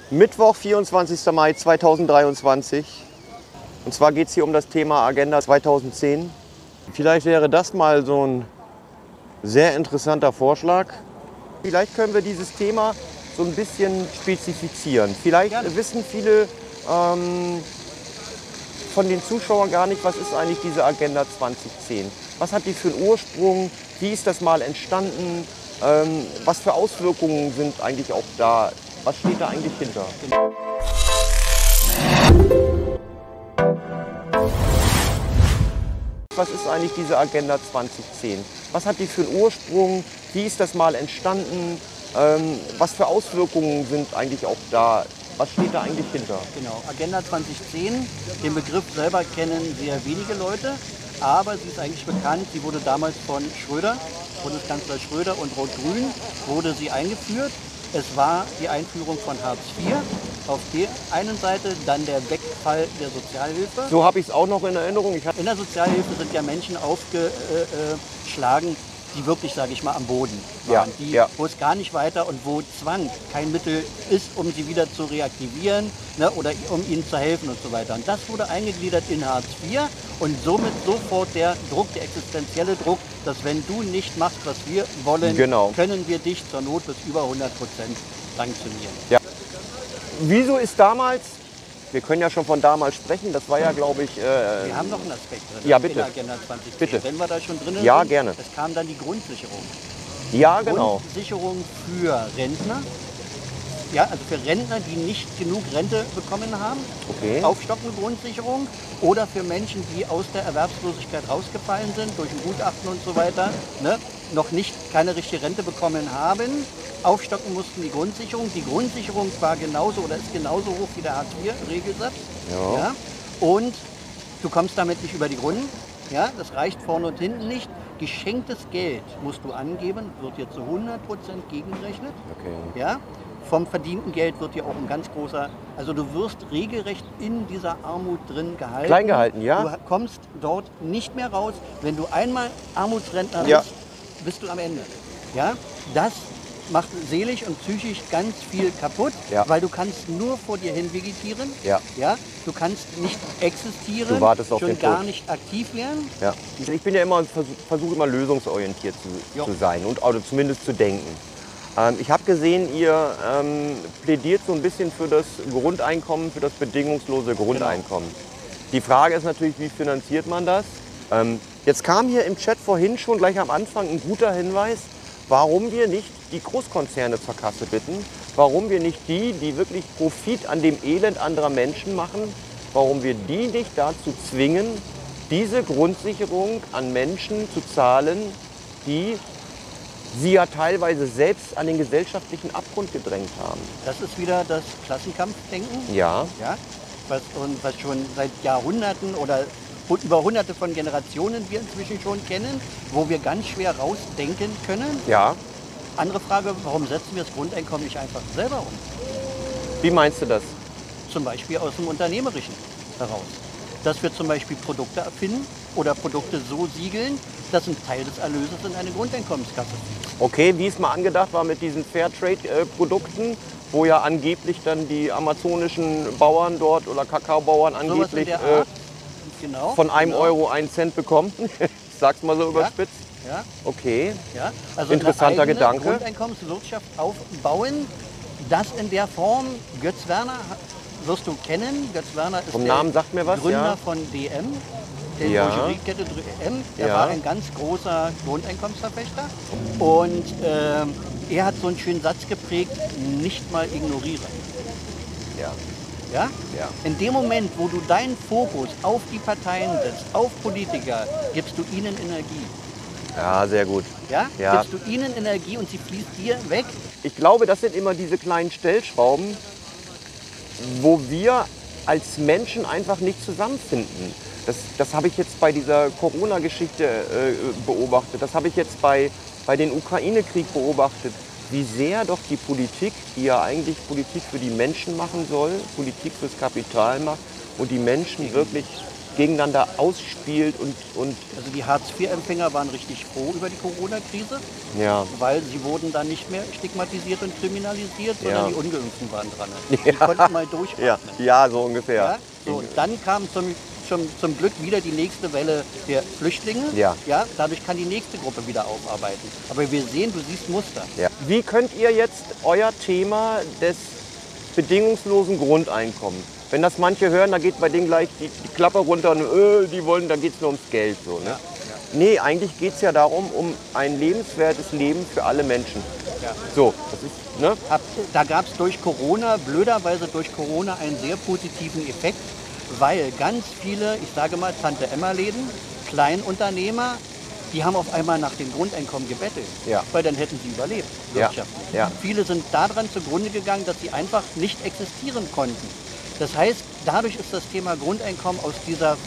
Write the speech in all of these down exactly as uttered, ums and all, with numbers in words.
Mittwoch, vierundzwanzigster Mai zweitausenddreiundzwanzig. Und zwar geht es hier um das Thema Agenda zweitausendzehn. Vielleicht wäre das mal so ein sehr interessanter Vorschlag. Vielleicht können wir dieses Thema so ein bisschen spezifizieren. Vielleicht Gerne. wissen viele ähm, von den Zuschauern gar nicht, was ist eigentlich diese Agenda zweitausendzehn. Was hat die für einen Ursprung? Wie ist das mal entstanden? Ähm, was für Auswirkungen sind eigentlich auch da? Was steht da eigentlich hinter? Was ist eigentlich diese Agenda zweitausendzehn? Was hat die für einen Ursprung? Wie ist das mal entstanden? Ähm, was für Auswirkungen sind eigentlich auch da? Was steht da eigentlich hinter? Genau, Agenda zweitausendzehn, den Begriff selber kennen sehr wenige Leute, aber sie ist eigentlich bekannt. Sie wurde damals von Schröder, Bundeskanzler Schröder und Rot-Grün, wurde sie eingeführt. Es war die Einführung von Hartz vier auf der einen Seite, dann der Wegfall der Sozialhilfe. So habe ich es auch noch in Erinnerung. Ich hab In der Sozialhilfe sind ja Menschen aufgeschlagen, die wirklich, sage ich mal, am Boden waren, Ja, die, ja. wo es gar nicht weiter und wo Zwang kein Mittel ist, um sie wieder zu reaktivieren, ne, oder um ihnen zu helfen und so weiter. Und das wurde eingegliedert in Hartz vier und somit sofort der Druck, der existenzielle Druck, dass wenn du nicht machst, was wir wollen, Genau. können wir dich zur Not bis über hundert Prozent sanktionieren. Ja. Wieso ist damals, wir können ja schon von damals sprechen, das war ja, glaube ich... Äh, Wir haben noch einen Aspekt drin Ja, in bitte. der Agenda zweitausendzehn. Bitte. Wenn wir da schon drin Ja, sind, gerne. es kam dann die Grundsicherung. Ja, genau. Grundsicherung für Rentner. Ja, also für Rentner, die nicht genug Rente bekommen haben. Okay. Aufstockende Grundsicherung. Oder für Menschen, die aus der Erwerbslosigkeit rausgefallen sind, durch ein Gutachten und so weiter, ne, noch nicht keine richtige Rente bekommen haben. Aufstocken mussten die Grundsicherung. Die Grundsicherung war genauso oder ist genauso hoch wie der Hartz vier Regelsatz. Ja. Ja. Und du kommst damit nicht über die Runden. Ja, das reicht vorne und hinten nicht. Geschenktes Geld musst du angeben, wird dir zu hundert Prozent gegengerechnet. Okay. Ja? Vom verdienten Geld wird dir auch ein ganz großer, also du wirst regelrecht in dieser Armut drin gehalten. Klein gehalten, ja. Du kommst dort nicht mehr raus. Wenn du einmal Armutsrentner bist, Ja. bist du am Ende. Ja? Das macht seelisch und psychisch ganz viel kaputt, Ja. weil du kannst nur vor dir hin vegetieren. Ja. Ja? Du kannst nicht existieren, Du wartest auf schon den gar Tod. nicht aktiv werden. Ja. Ich bin ja immer, versuche versuch immer lösungsorientiert zu, Jo. zu sein und oder zumindest zu denken. Ähm, ich habe gesehen, ihr ähm, plädiert so ein bisschen für das Grundeinkommen, für das bedingungslose Grundeinkommen. Die Frage ist natürlich, wie finanziert man das? Ähm, jetzt kam hier im Chat vorhin schon gleich am Anfang ein guter Hinweis, warum wir nicht die Großkonzerne zur Kasse bitten, warum wir nicht die, die wirklich Profit an dem Elend anderer Menschen machen, warum wir die nicht dazu zwingen, diese Grundsicherung an Menschen zu zahlen, die sie ja teilweise selbst an den gesellschaftlichen Abgrund gedrängt haben. Das ist wieder das Klassenkampfdenken. Ja, Ja, was, und was schon seit Jahrhunderten oder hu- über hunderte von Generationen wir inzwischen schon kennen, wo wir ganz schwer rausdenken können. ja. Andere Frage, warum setzen wir das Grundeinkommen nicht einfach selber um? Wie meinst du das? Zum Beispiel aus dem Unternehmerischen heraus. Dass wir zum Beispiel Produkte erfinden oder Produkte so siegeln, dass ein Teil des Erlöses in eine Grundeinkommenskasse fließt. Okay, wie es mal angedacht war mit diesen Fairtrade-Produkten, wo ja angeblich dann die amazonischen Bauern dort oder Kakaobauern Sowas in angeblich der äh, Art. Genau. von einem genau. Euro einen Cent bekommen. Ich sag's mal so überspitzt. Ja, Okay. ja. Also Interessanter eine eigene Gedanke. Grundeinkommenswirtschaft aufbauen, das in der Form, Götz Werner wirst du kennen. Götz Werner ist Vom der Namen sagt mir was, Gründer ja. von D M, der Ja. Drogeriekette D M. Er Ja. war ein ganz großer Grundeinkommensverfechter. Und ähm, er hat so einen schönen Satz geprägt, nicht mal ignorieren. Ja. Ja? Ja. In dem Moment, wo du deinen Fokus auf die Parteien setzt, auf Politiker, gibst du ihnen Energie. Ja, sehr gut. Ja? Ja. Gibst du ihnen Energie und sie fließt dir weg. Ich glaube, das sind immer diese kleinen Stellschrauben, wo wir als Menschen einfach nicht zusammenfinden. Das, das habe ich jetzt bei dieser Corona-Geschichte äh, beobachtet. Das habe ich jetzt bei, bei den Ukraine-Krieg beobachtet. Wie sehr doch die Politik, die ja eigentlich Politik für die Menschen machen soll, Politik fürs Kapital macht und die Menschen wirklich gegeneinander ausspielt und, und Also die Hartz vier Empfänger waren richtig froh über die Corona-Krise, ja. weil sie wurden dann nicht mehr stigmatisiert und kriminalisiert, sondern Ja. die Ungeimpften waren dran. Die konnten mal durchatmen. Ja, ja, so ungefähr. Ja? So, und dann kam zum, zum, zum Glück wieder die nächste Welle der Flüchtlinge. Ja. Ja, dadurch kann die nächste Gruppe wieder aufarbeiten. Aber wir sehen, du siehst Muster. Ja. Wie könnt ihr jetzt euer Thema des bedingungslosen Grundeinkommens, wenn das manche hören, da geht bei denen gleich die, die Klappe runter und äh, die wollen, da geht es nur ums Geld. So, ne? Ja, ja. Nee, eigentlich geht es ja darum, um ein lebenswertes Leben für alle Menschen. Ja. So, das ist, ne? Hab, da gab es durch Corona, blöderweise durch Corona, einen sehr positiven Effekt, weil ganz viele, ich sage mal Tante-Emma-Läden, Kleinunternehmer, die haben auf einmal nach dem Grundeinkommen gebettelt, Ja. weil dann hätten sie überlebt Ja. wirtschaftlich. Ja. Viele sind daran zugrunde gegangen, dass sie einfach nicht existieren konnten. Das heißt, dadurch ist das Thema Grundeinkommen aus dieser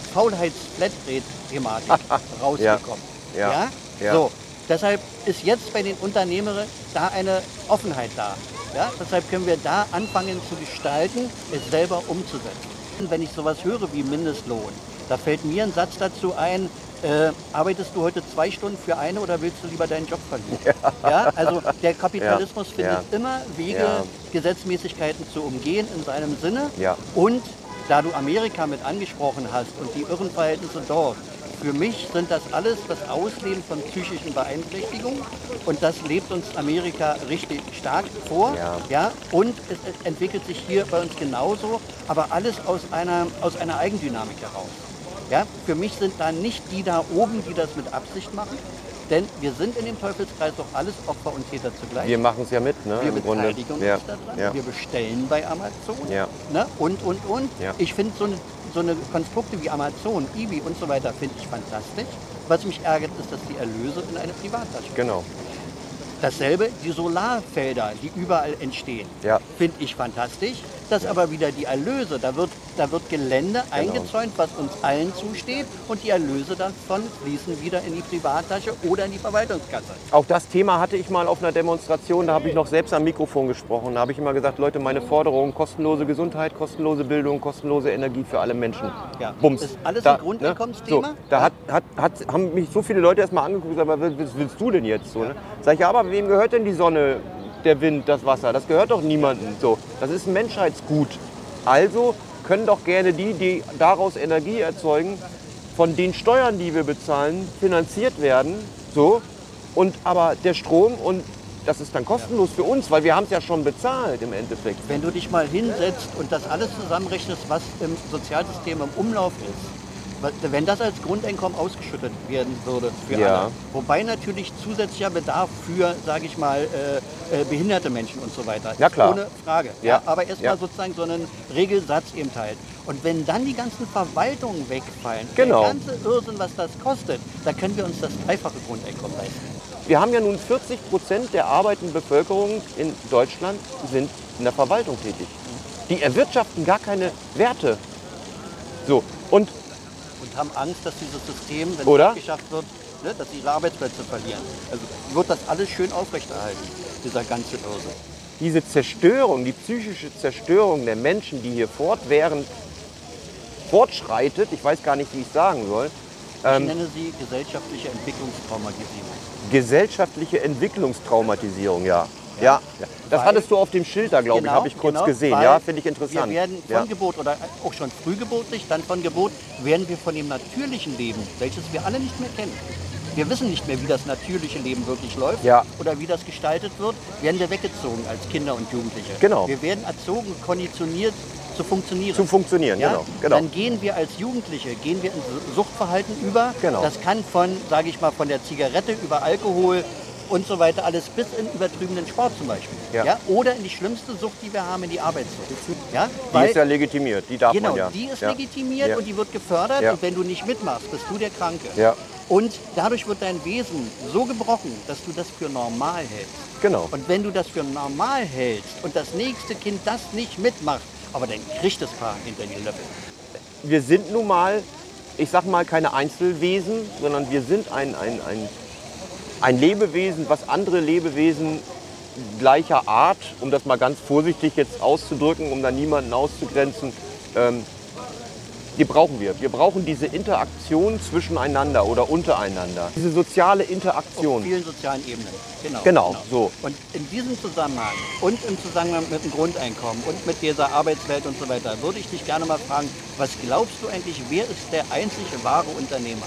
Faulheits-Flatrate-Thematik rausgekommen. Ja. Ja? Ja. So, deshalb ist jetzt bei den Unternehmern da eine Offenheit da. Ja? Deshalb können wir da anfangen zu gestalten, es selber umzusetzen. Wenn ich sowas höre wie Mindestlohn, da fällt mir ein Satz dazu ein, äh, arbeitest du heute zwei Stunden für eine oder willst du lieber deinen Job verlieren? Ja. Ja, also der Kapitalismus Ja. findet Ja. immer Wege, Ja. Gesetzmäßigkeiten zu umgehen in seinem Sinne. Ja. Und da du Amerika mit angesprochen hast und die Irrenverhältnisse dort, für mich sind das alles das Ausleben von psychischen Beeinträchtigungen und das lebt uns Amerika richtig stark vor. Ja. Ja, und es es entwickelt sich hier bei uns genauso, aber alles aus einer, aus einer Eigendynamik heraus. Ja, für mich sind da nicht die da oben, die das mit Absicht machen, denn wir sind in dem Teufelskreis doch alles Opfer und Täter zugleich. Wir machen es ja mit, ne? Wir im Grunde. beteiligen uns Ja. daran, Ja. wir bestellen bei Amazon Ja. ne? und, und, und. Ja. Ich finde so eine, so eine Konstrukte wie Amazon, Ibi und so weiter, finde ich fantastisch. Was mich ärgert, ist, dass die Erlöse in eine Privattasche gehen. Genau. Dasselbe, die Solarfelder, die überall entstehen, Ja. finde ich fantastisch. Das aber wieder die Erlöse, da wird, da wird Gelände Genau. eingezäunt, was uns allen zusteht und die Erlöse davon fließen wieder in die Privattasche oder in die Verwaltungskasse. Auch das Thema hatte ich mal auf einer Demonstration, da habe ich noch selbst am Mikrofon gesprochen. Da habe ich immer gesagt, Leute, meine Forderung, kostenlose Gesundheit, kostenlose Bildung, kostenlose Energie für alle Menschen. Ja. Bums. Ist alles Da, ein Grundeinkommensthema? Ne? So, da Ja. hat, hat, hat, haben mich so viele Leute erstmal angeguckt, aber was was willst du denn jetzt? So, ne? Sag ich, ja, aber wem gehört denn die Sonne, der Wind, das Wasser? Das gehört doch niemandem. So, das ist ein Menschheitsgut. Also können doch gerne die, die daraus Energie erzeugen, von den Steuern, die wir bezahlen, finanziert werden. So. Und aber der Strom, und das ist dann kostenlos für uns, weil wir haben es ja schon bezahlt im Endeffekt. Wenn du dich mal hinsetzt und das alles zusammenrechnest, was im Sozialsystem im Umlauf ist, wenn das als Grundeinkommen ausgeschüttet werden würde für Ja. alle, wobei natürlich zusätzlicher Bedarf für, sage ich mal, äh, äh, behinderte Menschen und so weiter, Ja, klar. ohne Frage. Ja. Aber erstmal Ja. sozusagen so einen Regelsatz eben halt. Und wenn dann die ganzen Verwaltungen wegfallen, Genau. der ganze Irrsinn, was das kostet, da können wir uns das dreifache Grundeinkommen leisten. Wir haben ja nun vierzig Prozent der arbeitenden Bevölkerung in Deutschland sind in der Verwaltung tätig. Die erwirtschaften gar keine Werte. So, und Und haben Angst, dass dieses System, wenn Oder? es abgeschafft wird, ne, dass sie ihre Arbeitsplätze verlieren. Also wird das alles schön aufrechterhalten, dieser ganze Irrsinn. diese Zerstörung, die psychische Zerstörung der Menschen, die hier fortwährend fortschreitet, ich weiß gar nicht, wie ich sagen soll, Ich ähm, nenne sie gesellschaftliche Entwicklungstraumatisierung. gesellschaftliche Entwicklungstraumatisierung, ja. Ja, ja. Das Weil- hattest du auf dem Schild da, glaube ich, Genau, habe ich kurz genau, gesehen. weil Ja, finde ich interessant. Wir werden von Ja. Geburt oder auch schon frühgeburtlich, dann von Geburt, werden wir von dem natürlichen Leben, welches wir alle nicht mehr kennen. Wir wissen nicht mehr, wie das natürliche Leben wirklich läuft Ja. oder wie das gestaltet wird, werden wir weggezogen als Kinder und Jugendliche. Genau. Wir werden erzogen, konditioniert zu funktionieren. Zu funktionieren, Ja? genau. genau. Dann gehen wir als Jugendliche, gehen wir in Suchtverhalten über. Genau. Das kann von, sage ich mal, von der Zigarette über Alkohol und so weiter, alles bis in übertriebenen Sport zum Beispiel. Ja. Ja? Oder in die schlimmste Sucht, die wir haben, in die Arbeitssucht. Ja? Die ist ja legitimiert, die darf genau, man ja. die ist ja. legitimiert Ja. und die wird gefördert Ja. und wenn du nicht mitmachst, bist du der Kranke. Ja, Und dadurch wird dein Wesen so gebrochen, dass du das für normal hältst. genau. Und wenn du das für normal hältst und das nächste Kind das nicht mitmacht, aber dann kriegt das Paar hinter die Löffel. Wir sind nun mal, ich sag mal, keine Einzelwesen, sondern wir sind ein, ein, ein, ein Lebewesen, was andere Lebewesen gleicher Art, um das mal ganz vorsichtig jetzt auszudrücken, um da niemanden auszugrenzen, ähm, die brauchen wir. Wir brauchen diese Interaktion zwischeneinander oder untereinander. Diese soziale Auf Interaktion. vielen sozialen Ebenen. Genau, Genau, so. Und in diesem Zusammenhang und im Zusammenhang mit dem Grundeinkommen und mit dieser Arbeitswelt und so weiter, würde ich dich gerne mal fragen, was glaubst du eigentlich, wer ist der einzige wahre Unternehmer?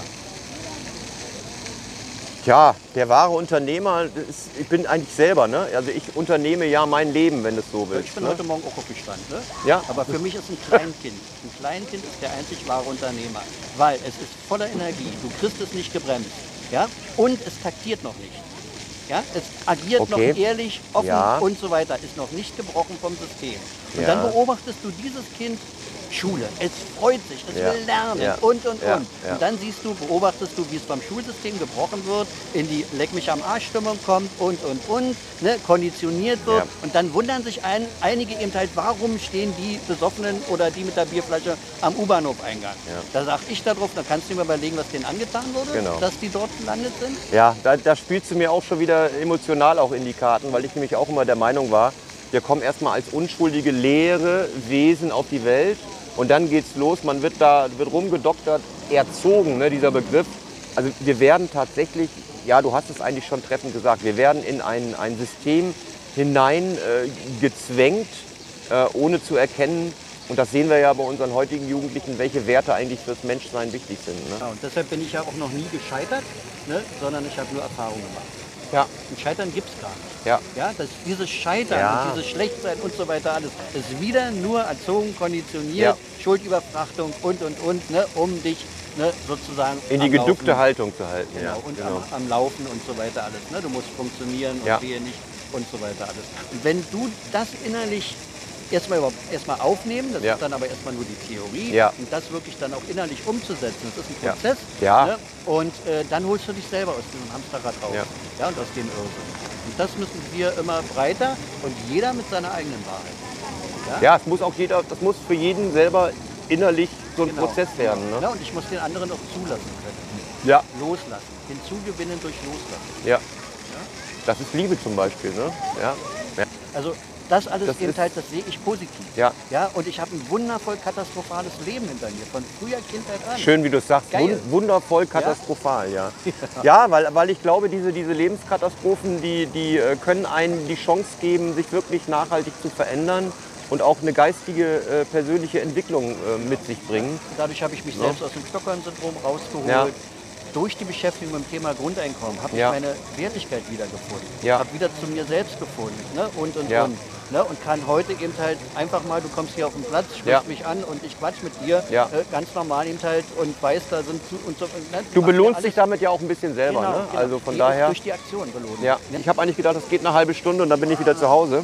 Ja, der wahre Unternehmer, ist, ich bin eigentlich selber, ne? Also ich unternehme ja mein Leben, wenn du es so willst. Ich bin ne? heute Morgen auch aufgestanden. Ne? Ja. Aber für mich ist ein Kleinkind. Ein Kleinkind ist der einzig wahre Unternehmer. Weil es ist voller Energie. Du kriegst es nicht gebremst. Ja? Und es taktiert noch nicht. Ja? Es agiert Okay. noch ehrlich, offen Ja. und so weiter. Ist noch nicht gebrochen vom System. Und Ja. dann beobachtest du dieses Kind. Schule, es freut sich, es Ja. will lernen Ja. und und Ja. und. Ja. Und dann siehst du, beobachtest du, wie es beim Schulsystem gebrochen wird, in die Leck mich am Arsch Stimmung kommt und und und, ne, konditioniert wird. Ja. Und dann wundern sich ein, einige eben halt, warum stehen die Besoffenen oder die mit der Bierflasche am U-Bahnhof-Eingang. Ja. Da sag ich da drauf, da kannst du dir mal überlegen, was denen angetan wurde, Genau. dass die dort gelandet sind. Ja, da, da spielst du mir auch schon wieder emotional auch in die Karten, weil ich nämlich auch immer der Meinung war, wir kommen erstmal als unschuldige, leere Wesen auf die Welt und dann geht's los, man wird da wird rumgedoktert, erzogen, ne, dieser Begriff. Also wir werden tatsächlich, ja, du hast es eigentlich schon treffend gesagt, wir werden in ein, ein System hinein äh, gezwängt, äh, ohne zu erkennen, und das sehen wir ja bei unseren heutigen Jugendlichen, welche Werte eigentlich fürs Menschsein wichtig sind. Ne? Ja, und deshalb bin ich ja auch noch nie gescheitert, ne, sondern ich habe nur Erfahrungen gemacht. Ja, Und Scheitern gibt es gar nicht. ja. Ja, das, dieses Scheitern Ja. und dieses Schlechtsein und so weiter alles ist wieder nur erzogen, konditioniert, Ja. Schuldüberfrachtung und und und, ne, um dich ne, sozusagen In die am geduckte Laufen, Haltung zu halten. genau, Ja, und genau. am, am Laufen und so weiter alles. Ne? Du musst funktionieren Ja. und wehe nicht und so weiter alles. Und wenn du das innerlich erstmal überhaupt erstmal aufnehmen, das Ja. ist dann aber erstmal nur die Theorie Ja. und das wirklich dann auch innerlich umzusetzen, das ist ein Ja. Prozess. Ja. Ne? Und äh, dann holst du dich selber aus diesem Hamsterrad raus. Ja. Ja, und aus dem Irrsinn. Und das müssen wir immer breiter und jeder mit seiner eigenen Wahrheit. Ja, es muss auch jeder, das muss für jeden selber innerlich so ein Genau. Prozess werden. Ne? Ja, und ich muss den anderen auch zulassen können. Ja, Loslassen. Hinzugewinnen durch Loslassen. ja. Das ist Liebe zum Beispiel. Ne? Ja. Ja. Also das alles Das eben ist- halt, das sehe ich positiv. Ja. Ja, und ich habe ein wundervoll katastrophales Leben hinter mir, von früher Kindheit an. Schön, wie du es sagst. Geil. Wun- Wundervoll, katastrophal, ja. Ja, weil, weil ich glaube, diese, diese Lebenskatastrophen, die, die äh, können einem die Chance geben, sich wirklich nachhaltig zu verändern und auch eine geistige, äh, persönliche Entwicklung äh, mit sich bringen. Dadurch habe ich mich selbst aus dem Stockholm-Syndrom rausgeholt. Ja. Durch die Beschäftigung mit dem Thema Grundeinkommen habe ich Ja. meine Wertigkeit wiedergefunden. Ja. Habe wieder zu mir selbst gefunden. Ne? Und, und, Ja. und. Ne? Und kann heute eben halt einfach mal, du kommst hier auf den Platz, sprichst Ja. mich an und ich quatsch mit dir. Ja. Äh, ganz normal eben halt und weiß, da sind zu, und so. Ne? Du Machst belohnst ja dich alles- damit ja auch ein bisschen selber. Genau, Ne? genau. Also von Nee, daher. Durch die Aktion belohnen. Ja, Ne? ich habe eigentlich gedacht, das geht eine halbe Stunde und dann bin ich wieder zu Hause.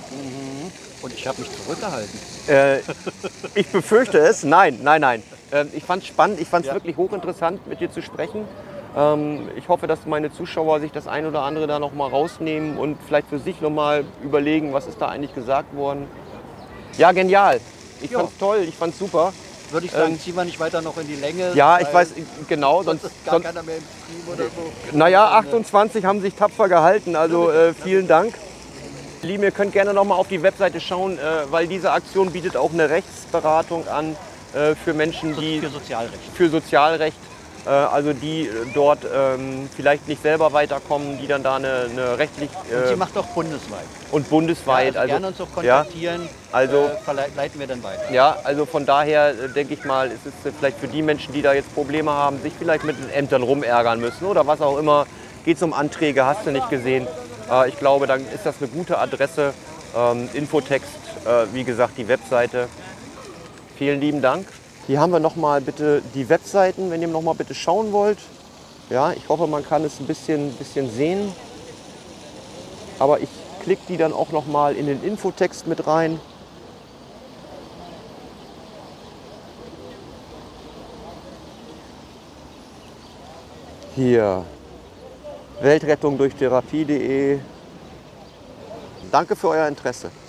Und ich habe mich zurückgehalten. Äh, ich befürchte es. Nein, nein, nein. Ähm, ich fand es spannend, ich fand es Ja. wirklich hochinteressant, mit dir zu sprechen. Ähm, ich hoffe, dass meine Zuschauer sich das ein oder andere da noch mal rausnehmen und vielleicht für sich noch mal überlegen, was ist da eigentlich gesagt worden. Ja, genial. Ich Ja. fand es toll, ich fand es super. Würde ich sagen, Ähm, ziehen wir nicht weiter noch in die Länge. Ja, ich weil weiß, genau. Sonst Sonst, ist gar sonst, keiner mehr im Stream oder so. naja, achtundzwanzig haben sich tapfer gehalten, also äh, vielen Dank. Lieben, ihr könnt gerne noch mal auf die Webseite schauen, äh, weil diese Aktion bietet auch eine Rechtsberatung an äh, für Menschen, die Für Sozialrecht. für Sozialrecht, äh, also die äh, dort ähm, vielleicht nicht selber weiterkommen, die dann da eine, eine rechtlich Und sie äh, macht auch bundesweit. und bundesweit, Ja, also, gerne uns auch ja, kontaktieren, also- äh, verlei- leiten wir dann weiter. ja, also von daher äh, denke ich mal, ist es äh, vielleicht für die Menschen, die da jetzt Probleme haben, sich vielleicht mit den Ämtern rumärgern müssen oder was auch immer, geht es um Anträge, hast du nicht gesehen. Äh, ich glaube, dann ist das eine gute Adresse, ähm, Infotext, äh, wie gesagt, die Webseite. Vielen lieben Dank. Hier haben wir noch mal bitte die Webseiten, wenn ihr noch mal bitte schauen wollt. Ja, ich hoffe, man kann es ein bisschen, bisschen sehen. Aber ich klicke die dann auch noch mal in den Infotext mit rein. Hier, Weltrettung durch Therapie punkt de. Danke für euer Interesse.